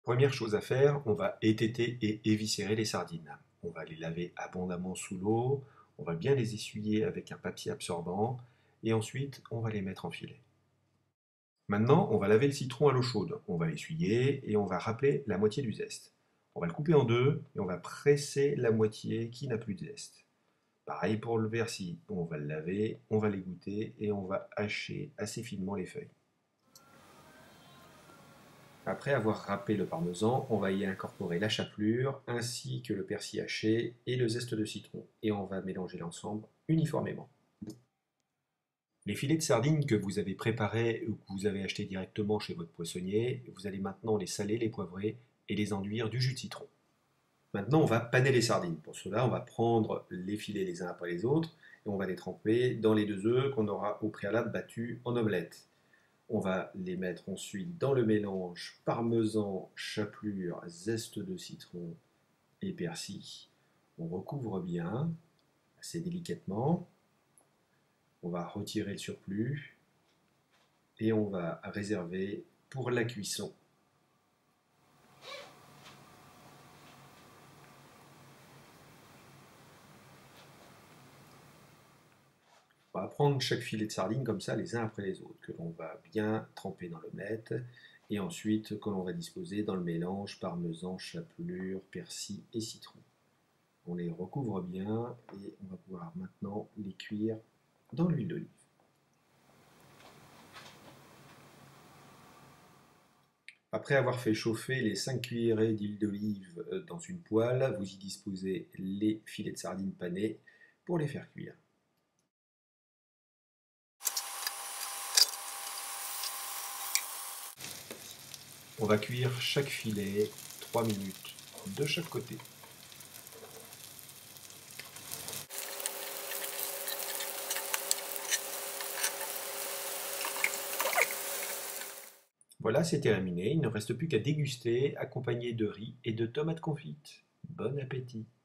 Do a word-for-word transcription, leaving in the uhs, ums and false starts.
Première chose à faire, on va étêter et éviscérer les sardines. On va les laver abondamment sous l'eau, on va bien les essuyer avec un papier absorbant et ensuite on va les mettre en filet. Maintenant, on va laver le citron à l'eau chaude. On va l'essuyer et on va râper la moitié du zeste. On va le couper en deux et on va presser la moitié qui n'a plus de zeste. Pareil pour le persil. On va le laver, on va l'égoutter et on va hacher assez finement les feuilles. Après avoir râpé le parmesan, on va y incorporer la chapelure ainsi que le persil haché et le zeste de citron et on va mélanger l'ensemble uniformément. Les filets de sardines que vous avez préparés ou que vous avez achetés directement chez votre poissonnier, vous allez maintenant les saler, les poivrer et les enduire du jus de citron. Maintenant, on va paner les sardines. Pour cela, on va prendre les filets les uns après les autres et on va les tremper dans les deux œufs qu'on aura au préalable battus en omelette. On va les mettre ensuite dans le mélange parmesan, chapelure, zeste de citron et persil. On recouvre bien, assez délicatement. On va retirer le surplus et on va réserver pour la cuisson. On va prendre chaque filet de sardines comme ça, les uns après les autres, que l'on va bien tremper dans l'omelette et ensuite que l'on va disposer dans le mélange parmesan, chapelure, persil et citron. On les recouvre bien et on va pouvoir maintenant les cuire dans l'huile d'olive. Après avoir fait chauffer les cinq cuillerées d'huile d'olive dans une poêle, vous y disposez les filets de sardines panés pour les faire cuire. On va cuire chaque filet trois minutes de chaque côté. Voilà, c'est terminé. Il ne reste plus qu'à déguster, accompagné de riz et de tomates confites. Bon appétit!